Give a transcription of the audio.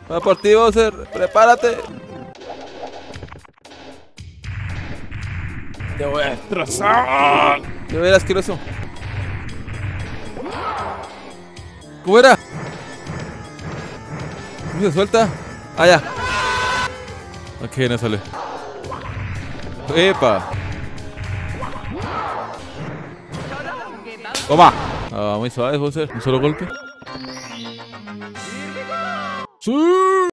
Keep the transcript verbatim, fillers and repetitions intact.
Va por ti, Bowser. Prepárate. Te voy a destrozar. Te voy a ver asqueroso. ¿Cómo era? ¿Cómo se suelta? Ah, ya. Ok, no sale. ¡Epa! ¡Toma! Ah, muy suave, Bowser. Un solo golpe. ¡Sí!